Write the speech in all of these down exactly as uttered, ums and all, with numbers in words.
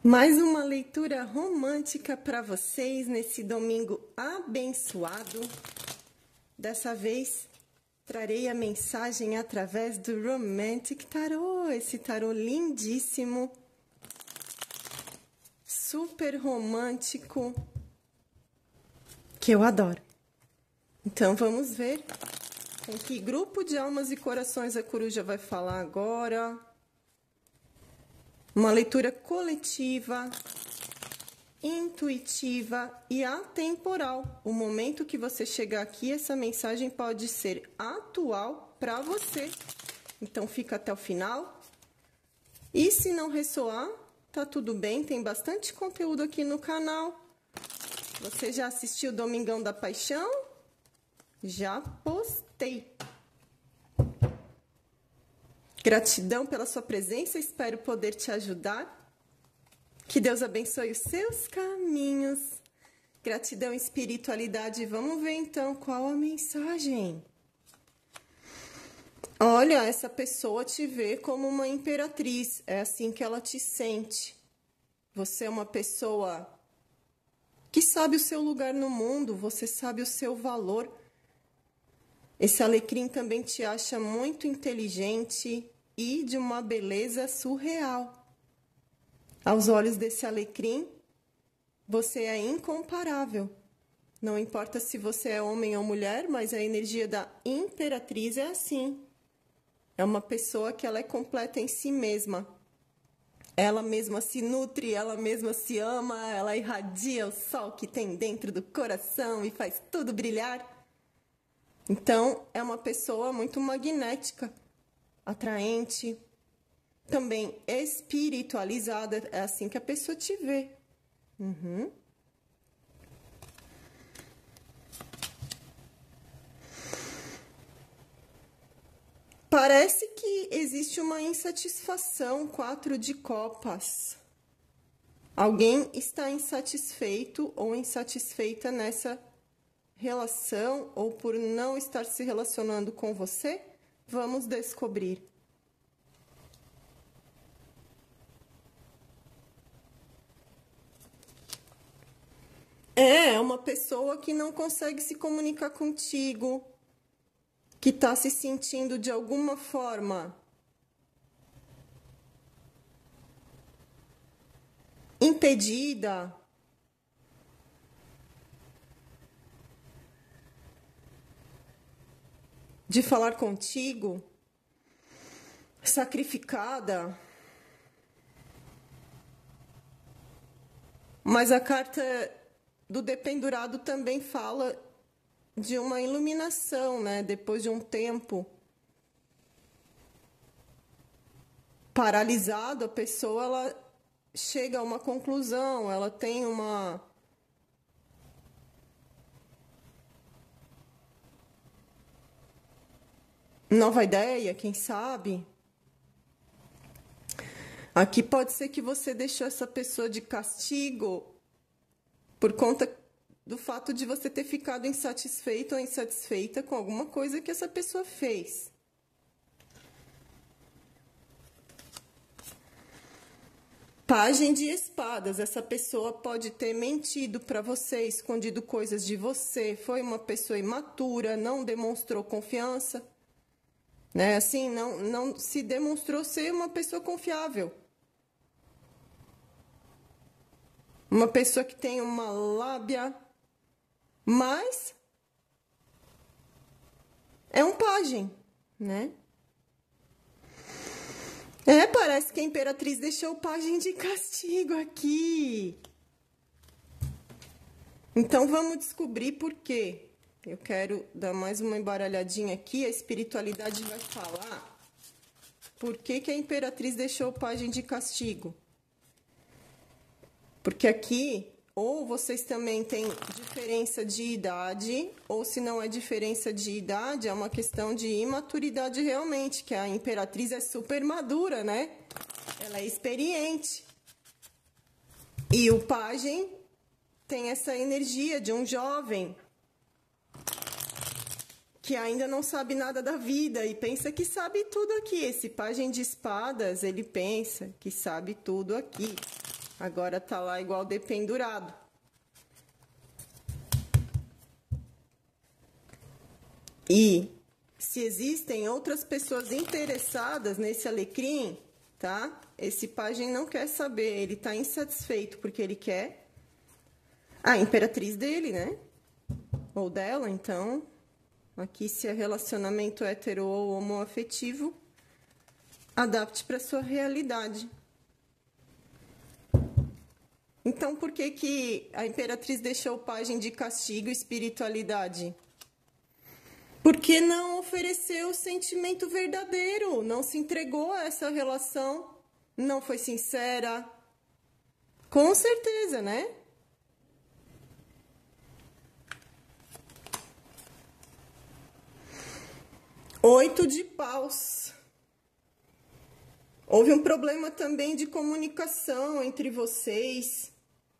Mais uma leitura romântica para vocês nesse domingo abençoado. Dessa vez, trarei a mensagem através do Romantic Tarot, esse tarô lindíssimo, super romântico, que eu adoro. Então, vamos ver com que grupo de almas e corações a coruja vai falar agora. Uma leitura coletiva, intuitiva e atemporal. O momento que você chegar aqui, essa mensagem pode ser atual para você. Então, fica até o final. E se não ressoar, tá tudo bem, tem bastante conteúdo aqui no canal. Você já assistiu Domingão da Paixão? Já postei. Gratidão pela sua presença, espero poder te ajudar. Que Deus abençoe os seus caminhos. Gratidão e espiritualidade. Vamos ver então qual a mensagem. Olha, essa pessoa te vê como uma imperatriz, é assim que ela te sente. Você é uma pessoa que sabe o seu lugar no mundo, você sabe o seu valor. Esse alecrim também te acha muito inteligente e de uma beleza surreal. Aos olhos desse alecrim, você é incomparável. Não importa se você é homem ou mulher, mas a energia da imperatriz é assim. É uma pessoa que ela é completa em si mesma. Ela mesma se nutre, ela mesma se ama, ela irradia o sol que tem dentro do coração e faz tudo brilhar. Então, é uma pessoa muito magnética, atraente, também espiritualizada, é assim que a pessoa te vê. Uhum. Parece que existe uma insatisfação, quatro de copas. Alguém está insatisfeito ou insatisfeita nessa relação ou por não estar se relacionando com você? Vamos descobrir. É, uma pessoa que não consegue se comunicar contigo, que está se sentindo de alguma forma impedida, de falar contigo, sacrificada. Mas a carta do dependurado também fala de uma iluminação, né? Depois de um tempo paralisado, a pessoa ela chega a uma conclusão, ela tem uma nova ideia, quem sabe? Aqui pode ser que você deixou essa pessoa de castigo por conta do fato de você ter ficado insatisfeito ou insatisfeita com alguma coisa que essa pessoa fez. Pagem de espadas, essa pessoa pode ter mentido para você, escondido coisas de você, foi uma pessoa imatura, não demonstrou confiança. Né? Assim, não, não se demonstrou ser uma pessoa confiável. Uma pessoa que tem uma lábia, mas é um pajem, né? É, parece que a imperatriz deixou o pajem de castigo aqui. Então, vamos descobrir por quê. Eu quero dar mais uma embaralhadinha aqui, a espiritualidade vai falar por que que a imperatriz deixou o pajem de castigo. Porque aqui, ou vocês também têm diferença de idade, ou se não é diferença de idade, é uma questão de imaturidade realmente, que a imperatriz é super madura, né? Ela é experiente. E o pajem tem essa energia de um jovem que ainda não sabe nada da vida e pensa que sabe tudo aqui. Esse pajem de espadas, ele pensa que sabe tudo aqui. Agora tá lá igual dependurado. E se existem outras pessoas interessadas nesse alecrim, tá? Esse pajem não quer saber, ele tá insatisfeito porque ele quer a imperatriz dele, né? Ou dela, então. Aqui, se é relacionamento hetero ou homoafetivo, adapte para sua realidade. Então, por que que a imperatriz deixou o pajem de castigo e espiritualidade? Porque não ofereceu o sentimento verdadeiro, não se entregou a essa relação, não foi sincera. Com certeza, né? Oito de paus. Houve um problema também de comunicação entre vocês.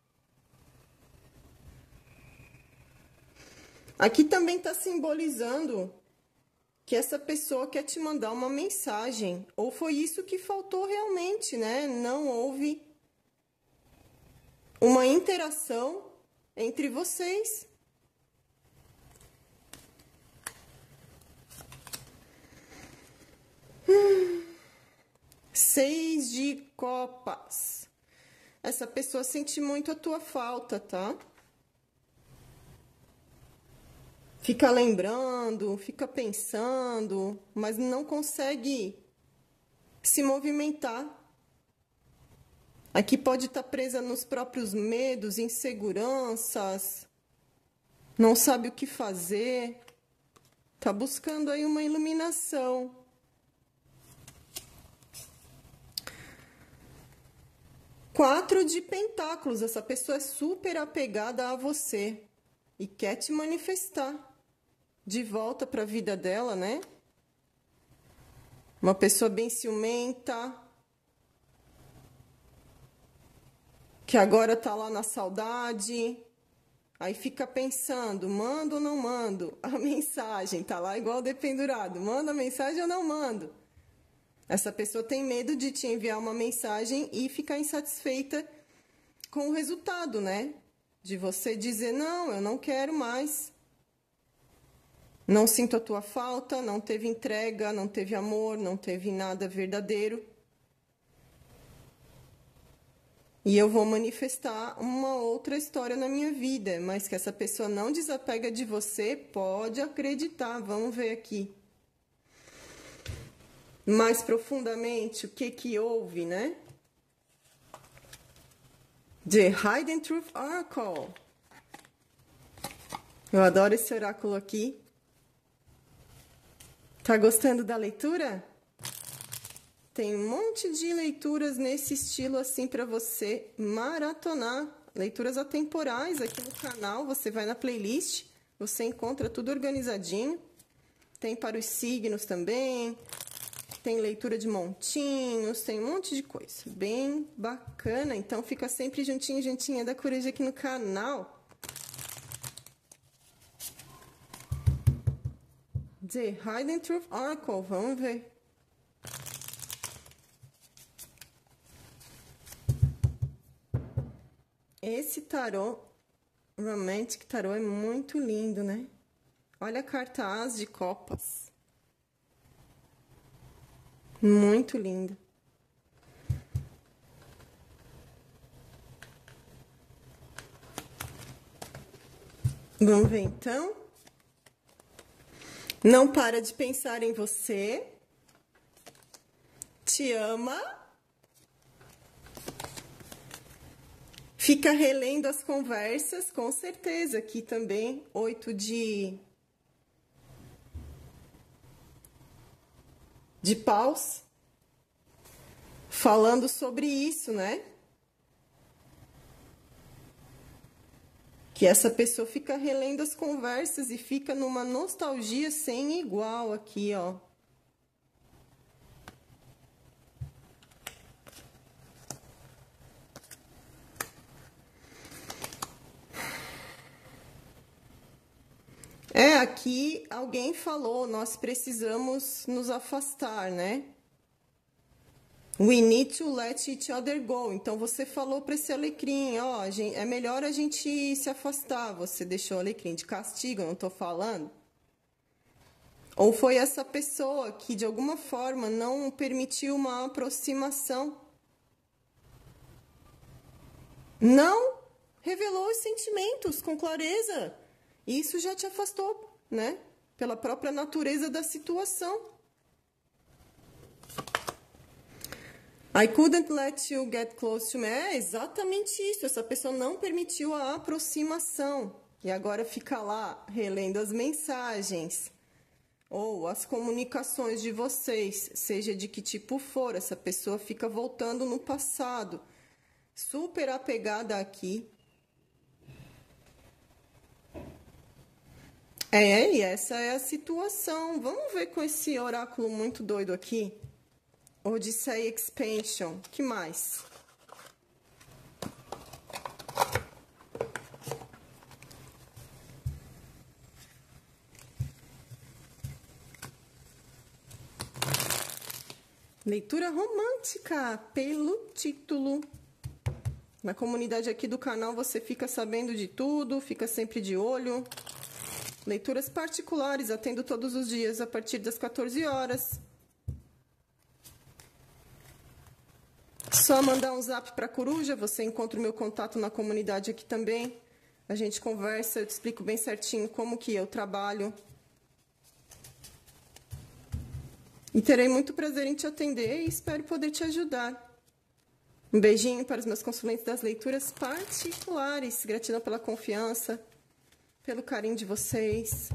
Aqui também está simbolizando que essa pessoa quer te mandar uma mensagem. Ou foi isso que faltou realmente, né? Não houve uma interação entre vocês. Hum. Seis de copas. Essa pessoa sente muito a tua falta, tá? Fica lembrando, fica pensando, mas não consegue se movimentar. Aqui pode estar presa nos próprios medos, inseguranças, não sabe o que fazer, tá buscando aí uma iluminação. Quatro de pentáculos, essa pessoa é super apegada a você e quer te manifestar de volta para a vida dela, né? Uma pessoa bem ciumenta, que agora tá lá na saudade, aí fica pensando, mando ou não mando a mensagem, tá lá igual dependurado, manda a mensagem ou não mando. Essa pessoa tem medo de te enviar uma mensagem e ficar insatisfeita com o resultado, né? De você dizer, não, eu não quero mais. Não sinto a tua falta, não teve entrega, não teve amor, não teve nada verdadeiro. E eu vou manifestar uma outra história na minha vida, mas que essa pessoa não desapega de você, pode acreditar. Vamos ver aqui. Mais profundamente, o que que houve, né? The Hidden Truth Oracle. Eu adoro esse oráculo aqui. Tá gostando da leitura? Tem um monte de leituras nesse estilo assim para você maratonar. Leituras atemporais aqui no canal. Você vai na playlist, você encontra tudo organizadinho. Tem para os signos também. Tem leitura de montinhos, tem um monte de coisa. Bem bacana. Então fica sempre juntinho, juntinha da coruja aqui no canal. The Hidden Truth Oracle, vamos ver. Esse tarô, Romantic Tarô, é muito lindo, né? Olha a carta As de Copas. Muito lindo. Vamos ver então. Não para de pensar em você. Te ama. Fica relendo as conversas, com certeza. Aqui também, oito de... de paus. Falando sobre isso, né? Que essa pessoa fica relendo as conversas e fica numa nostalgia sem igual aqui, ó. É, aqui alguém falou, nós precisamos nos afastar, né? We need to let each other go. Então você falou para esse alecrim, ó, a gente, é melhor a gente se afastar. Você deixou o alecrim de castigo, eu não tô falando. Ou foi essa pessoa que de alguma forma não permitiu uma aproximação. Não revelou os sentimentos com clareza. E isso já te afastou, né? Pela própria natureza da situação. I couldn't let you get close to me. É exatamente isso. Essa pessoa não permitiu a aproximação. E agora fica lá relendo as mensagens ou as comunicações de vocês, seja de que tipo for. Essa pessoa fica voltando no passado, super apegada aqui. É, e essa é a situação. Vamos ver com esse oráculo muito doido aqui. Odisseia Expansion. Que mais? Leitura romântica, pelo título. Na comunidade aqui do canal você fica sabendo de tudo, fica sempre de olho. Leituras particulares, atendo todos os dias a partir das quatorze horas. Só mandar um zap para a Coruja, você encontra o meu contato na comunidade aqui também. A gente conversa, eu te explico bem certinho como que eu trabalho. E terei muito prazer em te atender e espero poder te ajudar. Um beijinho para os meus consulentes das leituras particulares. Gratidão pela confiança, pelo carinho de vocês.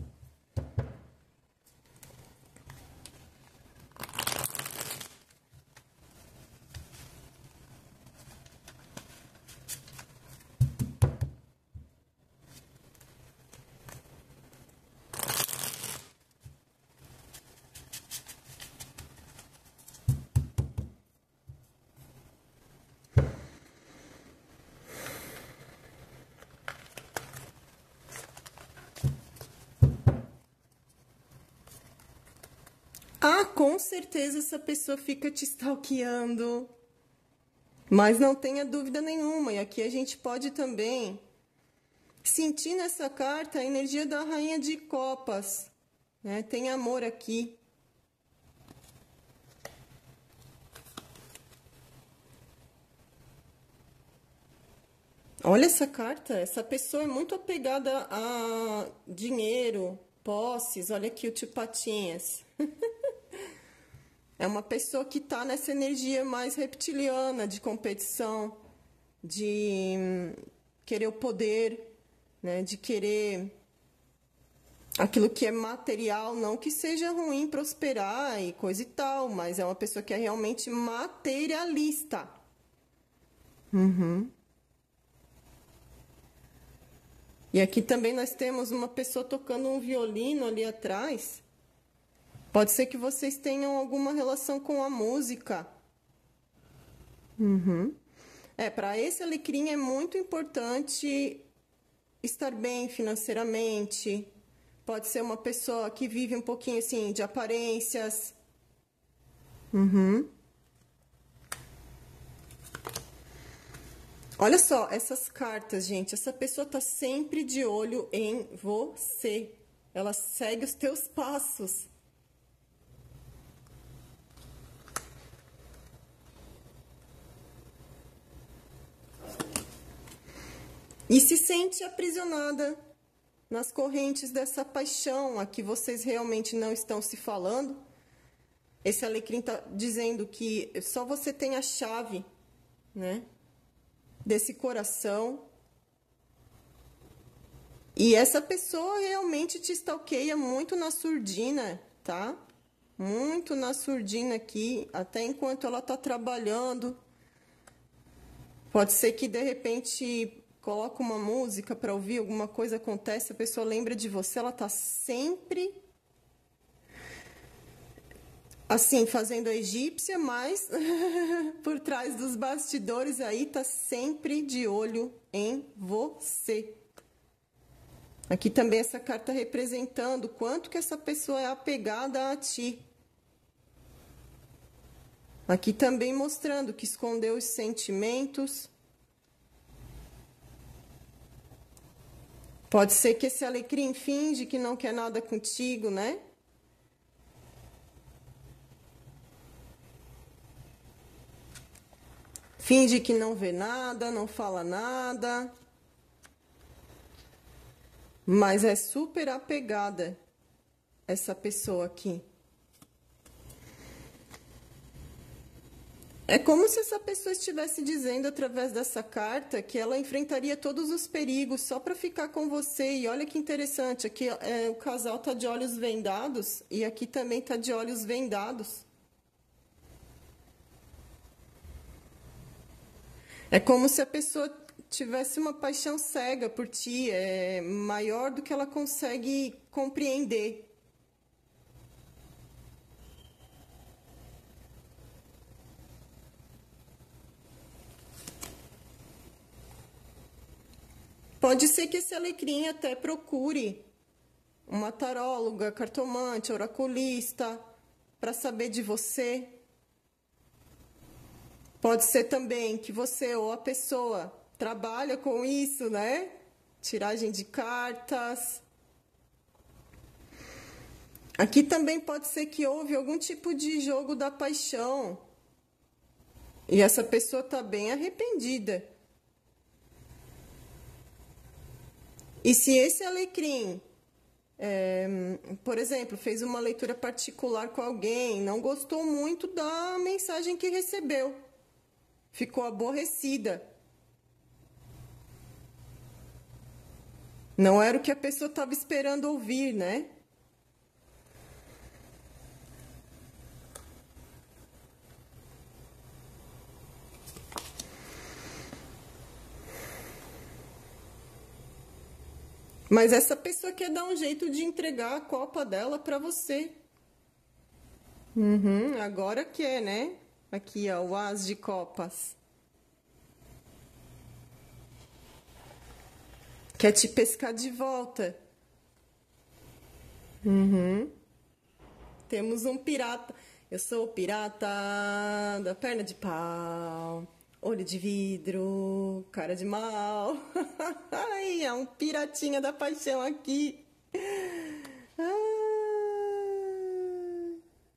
Ah, com certeza essa pessoa fica te stalkeando. Mas não tenha dúvida nenhuma. E aqui a gente pode também sentir nessa carta a energia da Rainha de Copas, né? Tem amor aqui. Olha essa carta. Essa pessoa é muito apegada a dinheiro, posses. Olha aqui o tio Patinhas. É uma pessoa que está nessa energia mais reptiliana, de competição, de querer o poder, né? De querer aquilo que é material, não que seja ruim prosperar e coisa e tal, mas é uma pessoa que é realmente materialista. Uhum. E aqui também nós temos uma pessoa tocando um violino ali atrás. Pode ser que vocês tenham alguma relação com a música. Uhum. É, para esse alecrim é muito importante estar bem financeiramente. Pode ser uma pessoa que vive um pouquinho assim de aparências. Uhum. Olha só essas cartas, gente. Essa pessoa tá sempre de olho em você. Ela segue os teus passos. E se sente aprisionada nas correntes dessa paixão a que vocês realmente não estão se falando. Esse alecrim está dizendo que só você tem a chave, né, desse coração. E essa pessoa realmente te stalkeia muito na surdina, tá? Muito na surdina aqui, até enquanto ela tá trabalhando. Pode ser que de repente coloca uma música para ouvir, alguma coisa acontece, a pessoa lembra de você, ela tá sempre assim, fazendo a egípcia, mas por trás dos bastidores aí tá sempre de olho em você. Aqui também essa carta representando quanto que essa pessoa é apegada a ti. Aqui também mostrando que escondeu os sentimentos. Pode ser que esse alecrim finge que não quer nada contigo, né? Finge que não vê nada, não fala nada. Mas é super apegada essa pessoa aqui. É como se essa pessoa estivesse dizendo através dessa carta que ela enfrentaria todos os perigos só para ficar com você. E olha que interessante, aqui é, o casal tá de olhos vendados e aqui também tá de olhos vendados. É como se a pessoa tivesse uma paixão cega por ti, é maior do que ela consegue compreender. Pode ser que esse alecrim até procure uma taróloga, cartomante, oraculista, para saber de você. Pode ser também que você ou a pessoa trabalha com isso, né? Tiragem de cartas. Aqui também pode ser que houve algum tipo de jogo da paixão. E essa pessoa está bem arrependida. E se esse alecrim, é, por exemplo, fez uma leitura particular com alguém, não gostou muito da mensagem que recebeu, ficou aborrecida. Não era o que a pessoa estava esperando ouvir, né? Mas essa pessoa quer dar um jeito de entregar a copa dela para você. Uhum, agora quer, né? Aqui, ó, o As de Copas. Quer te pescar de volta. Uhum. Temos um pirata. Eu sou o pirata da perna de pau. Olho de vidro, cara de mal. Ai, é um piratinha da paixão aqui. Ah.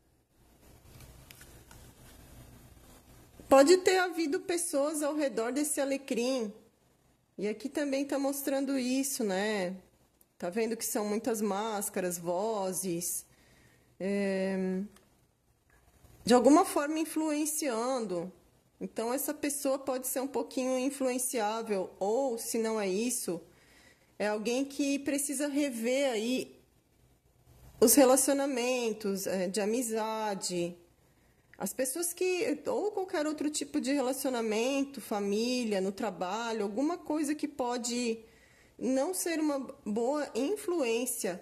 Pode ter havido pessoas ao redor desse alecrim. E aqui também tá mostrando isso, né? Tá vendo que são muitas máscaras, vozes. É... De alguma forma influenciando. Então, essa pessoa pode ser um pouquinho influenciável, ou, se não é isso, é alguém que precisa rever aí os relacionamentos é, de amizade, as pessoas que, ou qualquer outro tipo de relacionamento, família, no trabalho, alguma coisa que pode não ser uma boa influência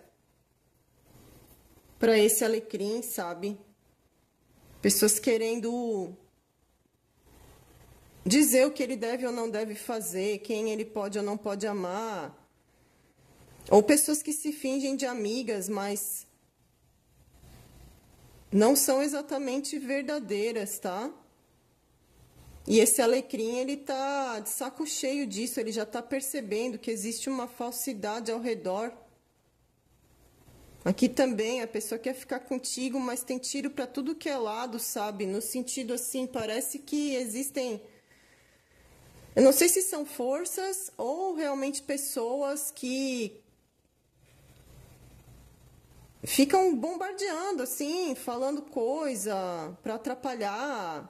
para esse alecrim, sabe? Pessoas querendo dizer o que ele deve ou não deve fazer, quem ele pode ou não pode amar. Ou pessoas que se fingem de amigas, mas não são exatamente verdadeiras, tá? E esse alecrim, ele tá de saco cheio disso, ele já tá percebendo que existe uma falsidade ao redor. Aqui também, a pessoa quer ficar contigo, mas tem tiro para tudo que é lado, sabe? No sentido assim, parece que existem... Eu não sei se são forças ou realmente pessoas que ficam bombardeando, assim, falando coisa para atrapalhar,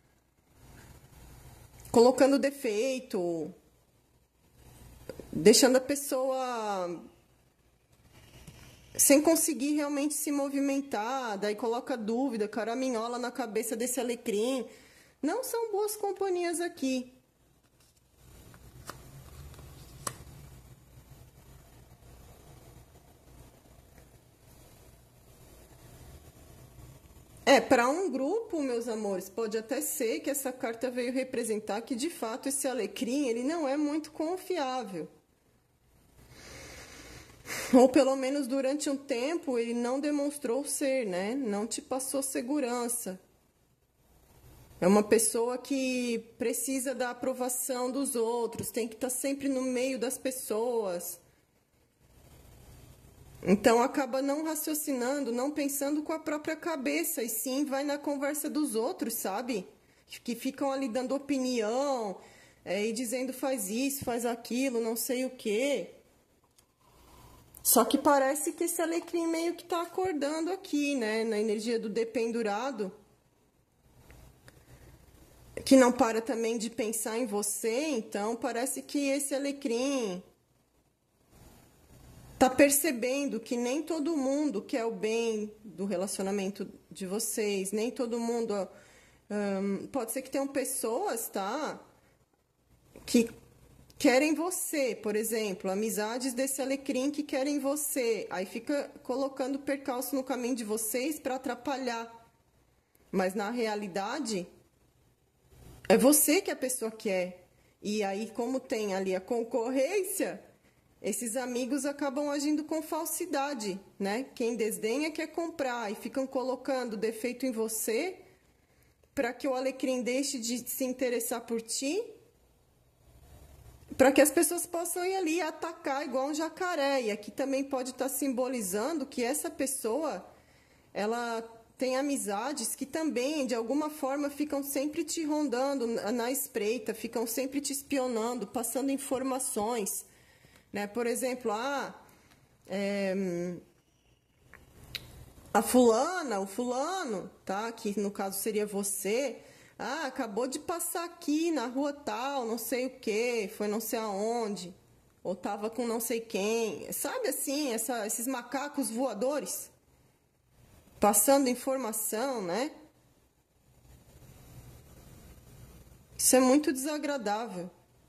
colocando defeito, deixando a pessoa sem conseguir realmente se movimentar, daí coloca dúvida, caraminhola na cabeça desse alecrim. Não são boas companhias aqui. É, para um grupo, meus amores, pode até ser que essa carta veio representar que, de fato, esse alecrim, ele não é muito confiável. Ou, pelo menos, durante um tempo, ele não demonstrou ser, né? Não te passou segurança. É uma pessoa que precisa da aprovação dos outros, tem que estar sempre no meio das pessoas. Então acaba não raciocinando, não pensando com a própria cabeça, e sim vai na conversa dos outros, sabe? Que ficam ali dando opinião, é, e dizendo faz isso, faz aquilo, não sei o quê. Só que parece que esse alecrim meio que tá acordando aqui, né? Na energia do dependurado. Que não para também de pensar em você, então parece que esse alecrim tá percebendo que nem todo mundo quer o bem do relacionamento de vocês, nem todo mundo... Um, pode ser que tenham pessoas, tá? Que querem você, por exemplo, amizades desse alecrim que querem você. Aí fica colocando percalço no caminho de vocês para atrapalhar. Mas na realidade... é você que a pessoa quer. E aí, como tem ali a concorrência, esses amigos acabam agindo com falsidade, né? Quem desdenha quer comprar e ficam colocando defeito em você para que o alecrim deixe de se interessar por ti, para que as pessoas possam ir ali atacar igual um jacaré. E aqui também pode estar simbolizando que essa pessoa, ela... tem amizades que também, de alguma forma, ficam sempre te rondando na espreita, ficam sempre te espionando, passando informações, né? Por exemplo, ah, é, a fulana, o fulano, tá? Que no caso seria você, ah, acabou de passar aqui na rua tal, não sei o que, foi não sei aonde, ou tava com não sei quem, sabe assim, essa, esses macacos voadores? Passando informação, né? Isso é muito desagradável.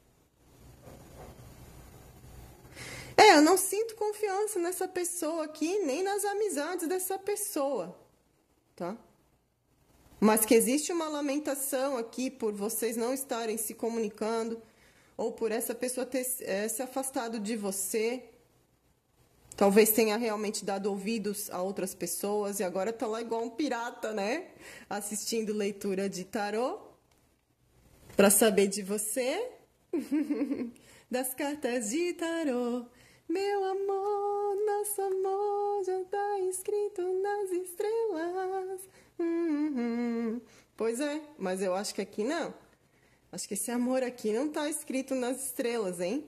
É, eu não sinto confiança nessa pessoa aqui, nem nas amizades dessa pessoa, tá? Mas que existe uma lamentação aqui por vocês não estarem se comunicando, ou por essa pessoa ter é, se afastado de você. Talvez tenha realmente dado ouvidos a outras pessoas e agora tá lá igual um pirata, né? Assistindo leitura de tarô para saber de você. Das cartas de tarô. Meu amor, nosso amor já tá escrito nas estrelas. Uhum. Pois é, mas eu acho que aqui não. Acho que esse amor aqui não tá escrito nas estrelas, hein?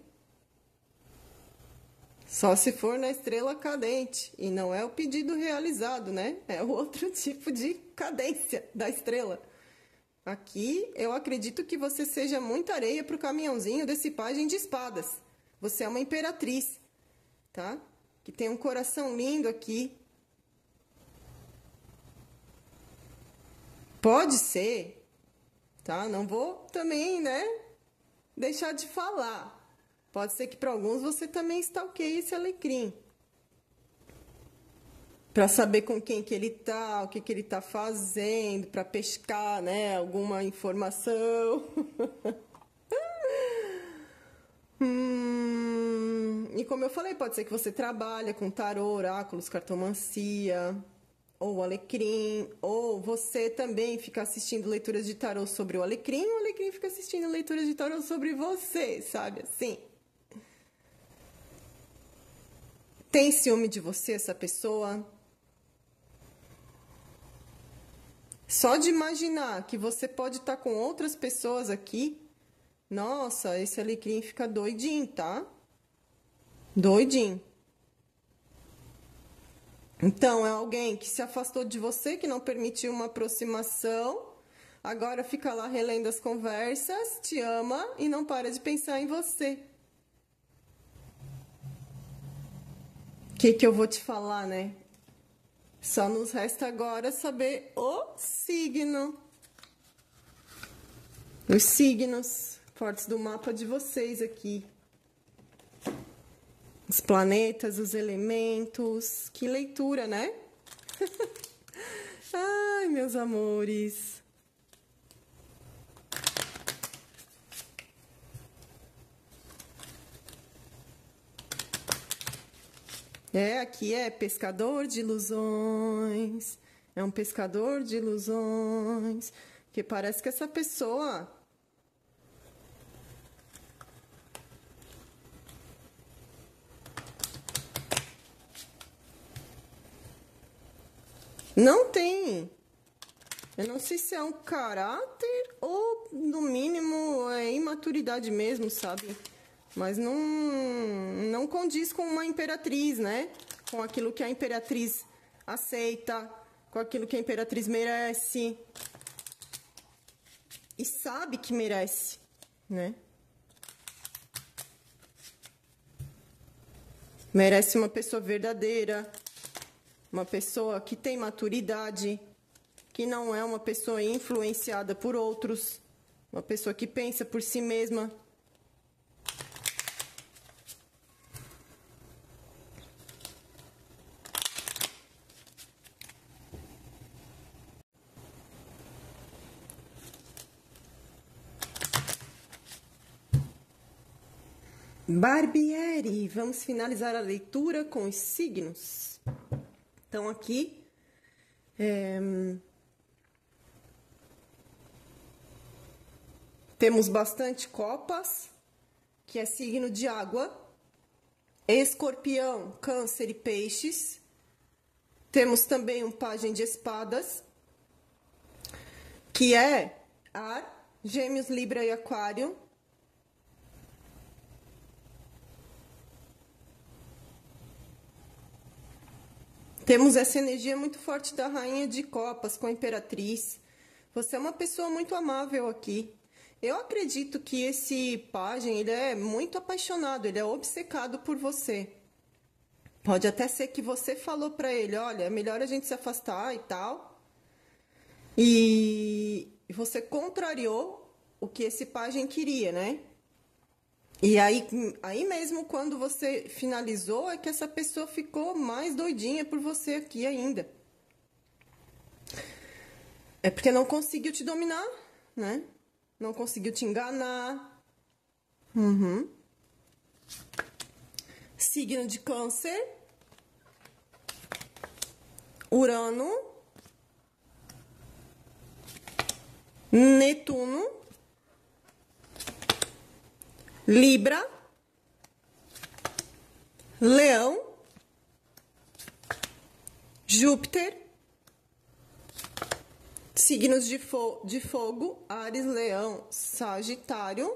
Só se for na estrela cadente. E não é o pedido realizado, né? É o outro tipo de cadência da estrela. Aqui, eu acredito que você seja muita areia pro caminhãozinho desse pajem de espadas. Você é uma imperatriz, tá? Que tem um coração lindo aqui. Pode ser, tá? Não vou também, né? Deixar de falar. Pode ser que para alguns você também stalkeie esse alecrim. Para saber com quem que ele tá, o que que ele tá fazendo, para pescar, né, alguma informação. hum, e como eu falei, pode ser que você trabalhe com tarô, oráculos, cartomancia, ou alecrim, ou você também fica assistindo leituras de tarô sobre o alecrim, o alecrim fica assistindo leituras de tarô sobre você, sabe assim? Tem ciúme de você, essa pessoa? Só de imaginar que você pode estar com outras pessoas aqui, nossa, esse alecrim fica doidinho, tá? Doidinho. Então, é alguém que se afastou de você, que não permitiu uma aproximação, agora fica lá relendo as conversas, te ama e não para de pensar em você. O que que eu vou te falar, né? Só nos resta agora saber o signo. Os signos fortes do mapa de vocês aqui. Os planetas, os elementos. Que leitura, né? Ai, meus amores. É, aqui é pescador de ilusões. É um pescador de ilusões Porque parece que essa pessoa não tem. Eu não sei se é um caráter ou, no mínimo, é imaturidade mesmo, sabe? Mas não, não condiz com uma imperatriz, né? Com aquilo que a imperatriz aceita, com aquilo que a imperatriz merece. E sabe que merece, né? Merece uma pessoa verdadeira, uma pessoa que tem maturidade, que não é uma pessoa influenciada por outros, uma pessoa que pensa por si mesma. Barbieri, vamos finalizar a leitura com os signos. Então, aqui, é, temos bastante copas, que é signo de água, escorpião, câncer e peixes. Temos também um pajem de espadas, que é ar, gêmeos, libra e aquário. Temos essa energia muito forte da rainha de copas com a imperatriz. Você é uma pessoa muito amável aqui. Eu acredito que esse pajem, ele é muito apaixonado, ele é obcecado por você. Pode até ser que você falou pra ele, olha, é melhor a gente se afastar e tal. E você contrariou o que esse pajem queria, né? E aí, aí mesmo, quando você finalizou, é que essa pessoa ficou mais doidinha por você aqui ainda. É porque não conseguiu te dominar, né? Não conseguiu te enganar. Uhum. Signo de câncer. Urano. Netuno. Libra, Leão, Júpiter, signos de, fo de fogo, Áries, Leão, Sagitário.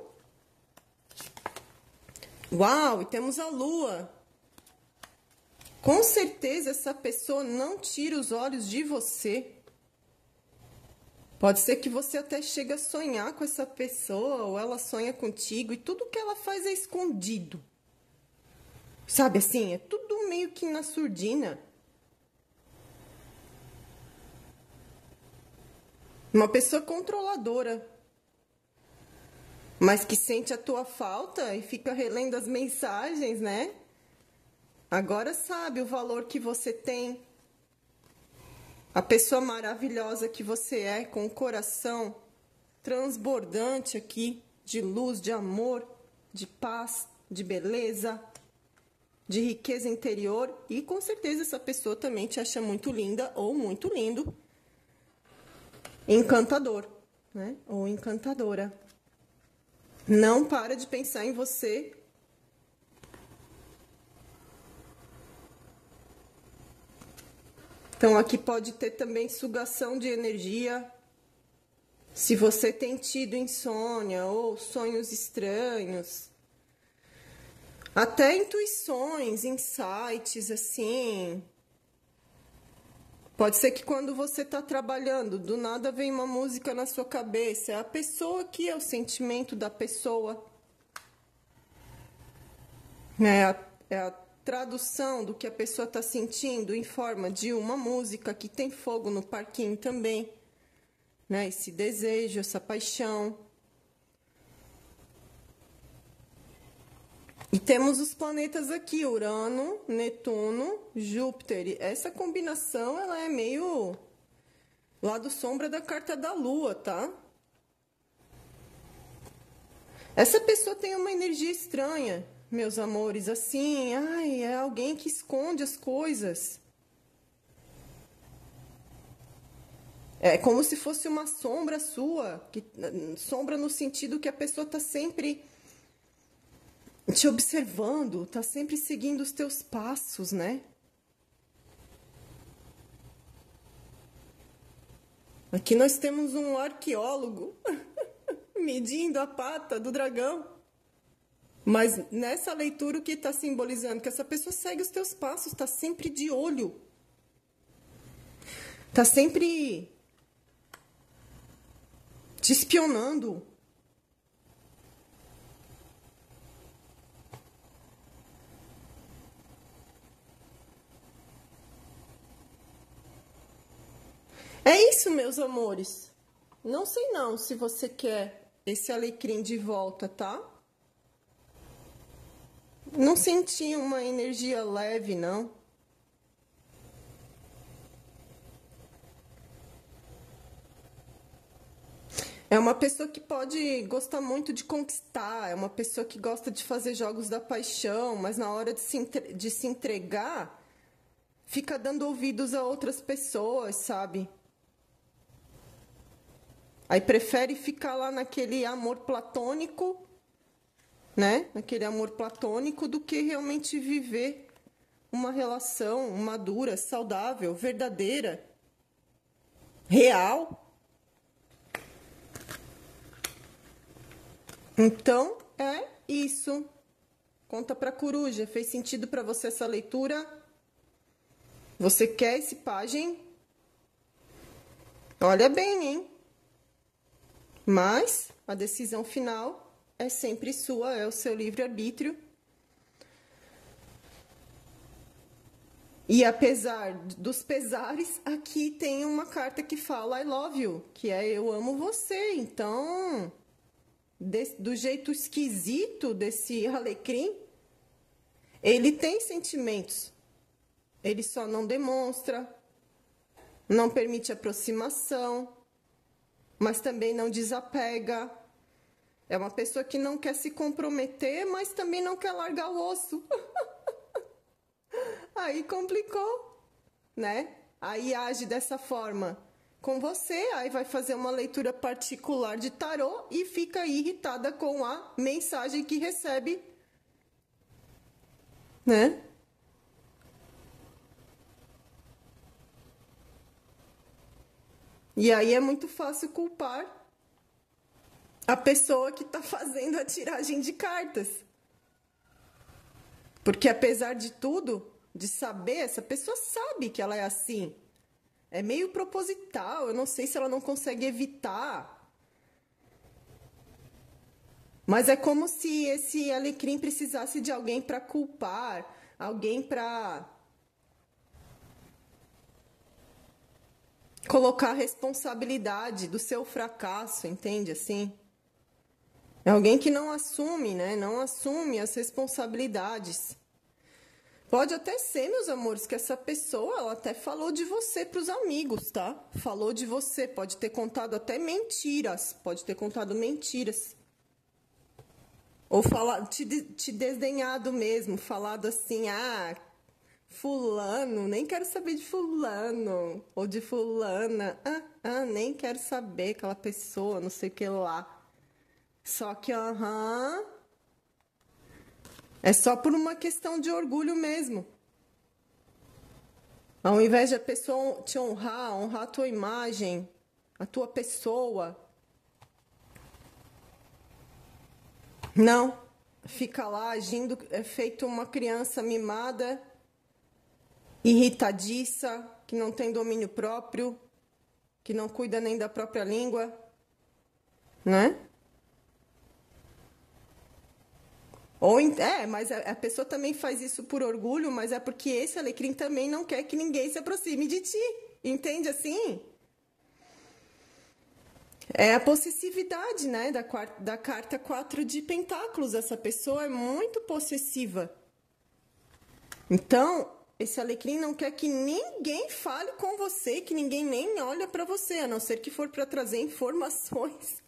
Uau, e temos a Lua. Com certeza essa pessoa não tira os olhos de você. Pode ser que você até chegue a sonhar com essa pessoa, ou ela sonha contigo, e tudo que ela faz é escondido. Sabe assim? É tudo meio que na surdina. Uma pessoa controladora. Mas que sente a tua falta e fica relendo as mensagens, né? Agora sabe o valor que você tem. A pessoa maravilhosa que você é, com o coração transbordante aqui, de luz, de amor, de paz, de beleza, de riqueza interior. E com certeza essa pessoa também te acha muito linda ou muito lindo. Encantador, né? Ou encantadora. Não para de pensar em você. Então, aqui pode ter também sugação de energia. Se você tem tido insônia ou sonhos estranhos. Até intuições, insights, assim. Pode ser que quando você está trabalhando, do nada vem uma música na sua cabeça. É a pessoa que é o sentimento da pessoa. É a, é a tradução do que a pessoa está sentindo em forma de uma música que tem fogo no parquinho também, né? Esse desejo, essa paixão. E temos os planetas aqui, Urano, Netuno, Júpiter. Essa combinação, ela é meio lado sombra da carta da Lua, tá? Essa pessoa tem uma energia estranha. Meus amores, assim, ai, é alguém que esconde as coisas. É como se fosse uma sombra sua, que, sombra no sentido que a pessoa está sempre te observando, está sempre seguindo os teus passos, né? Aqui nós temos um arqueólogo medindo a pata do dragão. Mas nessa leitura o que está simbolizando? Que essa pessoa segue os teus passos, está sempre de olho. Está sempre te espionando. É isso, meus amores. Não sei não se você quer esse alecrim de volta, tá? Não senti uma energia leve, não. É uma pessoa que pode gostar muito de conquistar, é uma pessoa que gosta de fazer jogos da paixão, mas na hora de se, entre- de se entregar, fica dando ouvidos a outras pessoas, sabe? Aí prefere ficar lá naquele amor platônico, né? Naquele amor platônico, do que realmente viver uma relação madura, saudável, verdadeira, real. Então, é isso. Conta pra coruja, fez sentido pra você essa leitura? Você quer esse pajem? Olha bem, hein? Mas a decisão final é sempre sua, é o seu livre-arbítrio. E apesar dos pesares, aqui tem uma carta que fala I love you, que é eu amo você. Então, de- do jeito esquisito desse alecrim, ele tem sentimentos. Ele só não demonstra, não permite aproximação, mas também não desapega. É uma pessoa que não quer se comprometer, mas também não quer largar o osso. Aí complicou, né? Aí age dessa forma com você, aí vai fazer uma leitura particular de tarô e fica irritada com a mensagem que recebe, né? E aí é muito fácil culpar a pessoa que está fazendo a tiragem de cartas. Porque apesar de tudo, de saber, essa pessoa sabe que ela é assim. É meio proposital, eu não sei se ela não consegue evitar. Mas é como se esse alecrim precisasse de alguém para culpar, alguém para colocar a responsabilidade do seu fracasso, entende assim? É alguém que não assume, né? Não assume as responsabilidades. Pode até ser, meus amores, que essa pessoa, ela até falou de você para os amigos, tá? Falou de você, pode ter contado até mentiras, pode ter contado mentiras. Ou falar, te, de- te desdenhado mesmo, falado assim, ah, fulano, nem quero saber de fulano, ou de fulana, ah, ah, nem quero saber aquela pessoa, não sei o que lá. Só que, aham, é só por uma questão de orgulho mesmo. Ao invés de a pessoa te honrar, honrar a tua imagem, a tua pessoa, não. Fica lá agindo, é feito uma criança mimada, irritadiça, que não tem domínio próprio, que não cuida nem da própria língua, né? Ou, en- é, mas a, a pessoa também faz isso por orgulho, mas é porque esse alecrim também não quer que ninguém se aproxime de ti. Entende assim? É a possessividade, né? Da, quar- da carta quatro de pentáculos. Essa pessoa é muito possessiva. Então, esse alecrim não quer que ninguém fale com você, que ninguém nem olha pra você, a não ser que for pra trazer informações.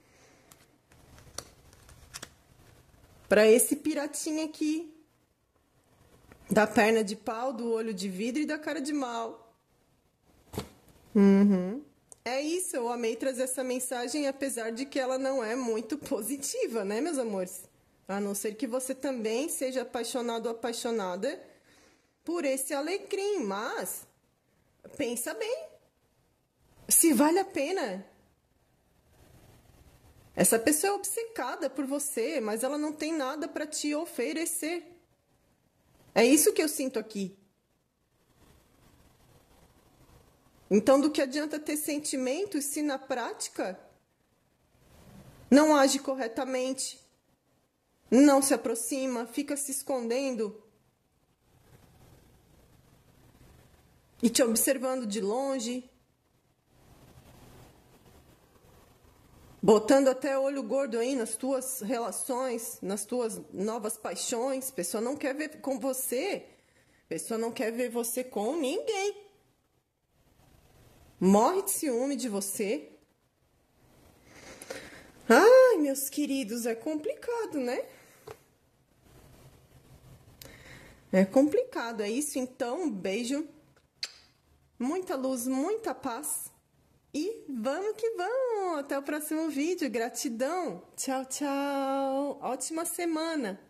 Pra esse piratinha aqui, da perna de pau, do olho de vidro e da cara de mal. É isso, eu amei trazer essa mensagem, apesar de que ela não é muito positiva, né, meus amores? A não ser que você também seja apaixonado ou apaixonada por esse alecrim, mas pensa bem, se vale a pena. Essa pessoa é obcecada por você, mas ela não tem nada para te oferecer. É isso que eu sinto aqui. Então, do que adianta ter sentimentos se na prática não age corretamente, não se aproxima, fica se escondendo e te observando de longe, botando até olho gordo aí nas tuas relações, nas tuas novas paixões. A pessoa não quer ver com você, a pessoa não quer ver você com ninguém. Morre de ciúme de você. Ai, meus queridos, é complicado, né? É complicado, é isso. Então, um beijo, muita luz, muita paz. E vamos que vamos! Até o próximo vídeo. Gratidão! Tchau, tchau! Ótima semana!